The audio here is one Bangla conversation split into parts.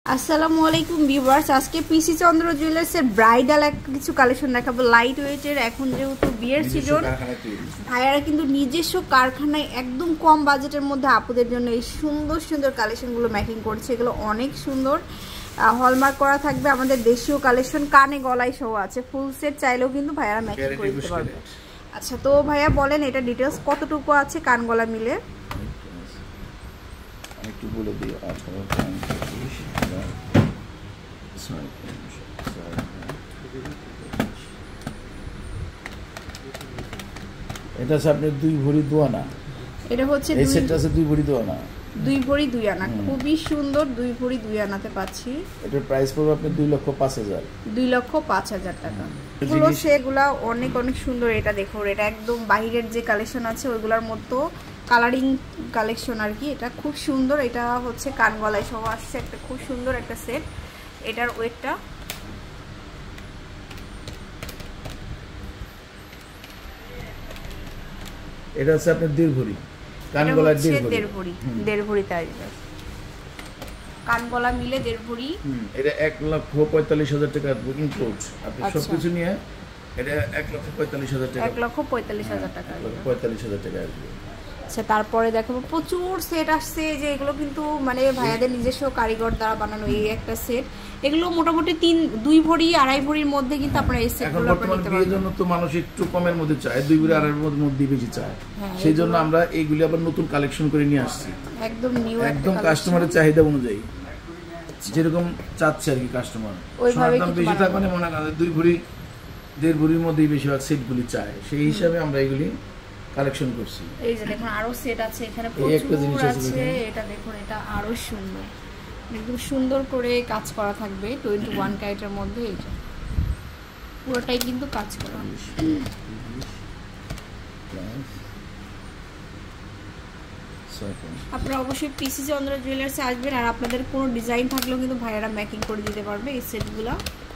আসসালামু আলাইকুম ভিউয়ার্স, আজকে পিসি চন্দ্র জুয়েলার্সের ব্রাইডাল কিছু কালেকশন দেখাবো। লাইট ওয়েটের, এখন যেহেতু বিয়ের সিজন, ভাইয়ারা কিন্তু নিজস্ব কারখানায় একদম কম বাজেটের মধ্যে আপুদের জন্য এই সুন্দর সুন্দর কালেকশনগুলো মেকিং করছে। এগুলো অনেক সুন্দর, হলমার্ক করা থাকবে, আমাদের দেশীয় কালেকশন, কানে গলায় সহ আছে। ফুল সেট চাইলেও কিন্তু ভাইয়ারা মেকিং করে দিতে পারবে। আচ্ছা, তো ভাইয়া বলেন এটা ডিটেলস কতটুকু আছে কান গলা মিলে? একটু বলে দিই। এটা আছে আপনার 2 ভরি 2 আনা। এটা হচ্ছে এই সেটটা আছে 2 ভরি 2 আনা। 2 ভরি 2 আনা, খুবই সুন্দর। 2 ভরি 2 আনাতে পাচ্ছি। এটার প্রাইস পড়বে আপনার 2,05,000। 2,05,000 টাকা। এগুলো সেগুলা অনেক অনেক সুন্দর। এটা দেখো, এটা একদম বাইরের যে কালেকশন আছে ওইগুলোর মতো কালারিং কালেকশন আর কি। এটা খুব সুন্দর। এটা হচ্ছে কান গলায় সহ আসছে, একটা খুব সুন্দর একটা সেট। এটার ওয়েটটা এটা আছে আপনার 1.5 ভরি কান গলা, 1.5 ভরি 1.5 ভরিতে আসবে। কান গলা মিলে 1.5 ভরি। এটা 1,45,000 টাকা বুকিং কোড। আপনি সবকিছু নিয়ে এটা 1,45,000 টাকা। 1,45,000 টাকা। 45,000 টাকা আসবে। আচ্ছা, তারপরে দেখাবো প্রচুর সেট আসছে, যে এগুলো কিন্তু মানে ভাইয়াদের নিজস্ব কারিগর দ্বারা বানানো এই একটা সেট। এগুলো মোটামুটি 2 ভরি 2.5 ভরির মধ্যে কিন্তু আপনারা এই সেটগুলো আপনারা নিতে পারবেন। এর জন্য তো মানুষ একটু কমের মধ্যে চায়, 2 ভরি 2.5 এর মধ্যে বেশি চায়। সেই জন্য আমরা এইগুলি আবার নতুন কালেকশন করে নিয়ে আসছি, একদম নিউ, একদম কাস্টমারের চাহিদা অনুযায়ী যেরকম চাচ্ছে আর কি কাস্টমার। ওইভাবে দাম বেশি থাকবে না, মনে করেন 2 ভরি 1.5 ভরির মধ্যেই বেশিরভাগ সেটগুলি চায়। সেই হিসাবে আমরা এগুলি কালেকশন করছি। এই যে দেখুন আরো সেট আছে এখানে, প্রচুর আছে। এটা দেখুন, এটা আরো সুন্দর, একদম সুন্দর করে কাজ করা থাকবে 21 ক্যারেটের মধ্যে। এটা পুরোটাই কিন্তু কাজ করা। আপনারা অবশ্যই পিসি চন্দ্র জুয়েলার্সে আসবেন, আর আপনাদের কোনো ডিজাইন থাকলেও কিন্তু ভাইয়ারা মেকিং করে দিতে পারবে এই সেটগুলো।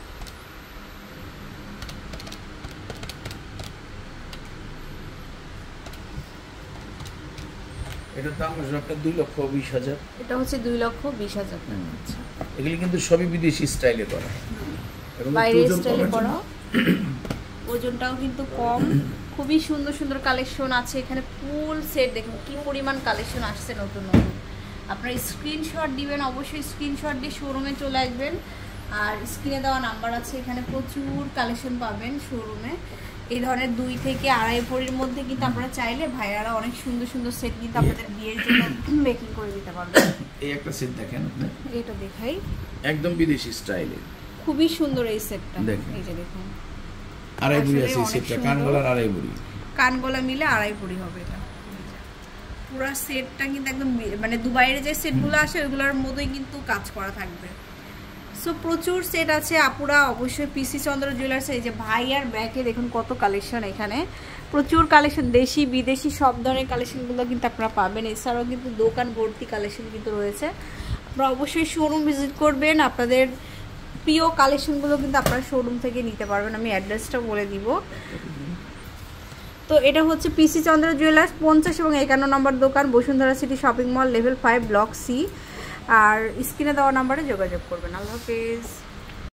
এটার দাম হচ্ছে আপনার 2,20,000। এটা হচ্ছে 2,20,000 টাকা। আচ্ছা, এগুলি কিন্তু সবই বিদেশি স্টাইলে করা, এবং বাইরের স্টাইলে করা। ওজনটাও কিন্তু কম। খুবই সুন্দর সুন্দর কালেকশন আছে এখানে। ফুল সেট দেখুন কি পরিমাণ কালেকশন আসছে নতুন নতুন। আপনারা স্ক্রিনশট দিবেন, অবশ্যই স্ক্রিনশট দিয়ে শোরুমে চলে আসবেন। আর স্ক্রিনে দেওয়া নাম্বার আছে, এখানে প্রচুর কালেকশন পাবেন শোরুমে। এই ধরনের 2 থেকে 2.5 ভরির মধ্যে কিন্তু আপনারা চাইলে ভাইয়ারা অনেক সুন্দর সুন্দর সেট কিন্তু আপনাদের বিয়ের জন্য মেকিং করে দিতে পারবেন। এই একটা সেট দেখেন আপনি, এটা দেখাই, একদম বিদেশি স্টাইলে, খুবই সুন্দর এই সেটটা। এই যে দেখুন 2.5 ভরি আছে এই সেটটা, কান গলার 2.5 ভরি, কান গলা মিলে 2.5 ভরি হবে। এটা পুরো সেটটা কিন্তু একদম মানে দুবাইয়ের যে সেটগুলো আসে ওইগুলোর মতোই কিন্তু কাজ করা থাকবে। সো প্রচুর সেট আছে, আপুরা অবশ্যই পিসি চন্দ্র জুয়েলার্স। এই যে ভাইয়ার ব্যাগে দেখুন কত কালেকশন, এখানে প্রচুর কালেকশন, দেশি বিদেশি সব ধরনের কালেকশনগুলো কিন্তু আপনারা পাবেন। এছাড়াও কিন্তু দোকান ভর্তি কালেকশন কিন্তু রয়েছে। আপনারা অবশ্যই শোরুম ভিজিট করবেন, আপনাদের প্রিয় কালেকশনগুলো কিন্তু আপনারা শোরুম থেকে নিতে পারবেন। আমি অ্যাড্রেসটা বলে দিব। তো এটা হচ্ছে পিসি চন্দ্র জুয়েলার্স, 50 এবং 51 নম্বর দোকান, Bashundhara city shopping mall, level 5, block C. আর স্ক্রিনে দেওয়া নাম্বারে যোগাযোগ করবেন। আল্লাহ হাফেজ।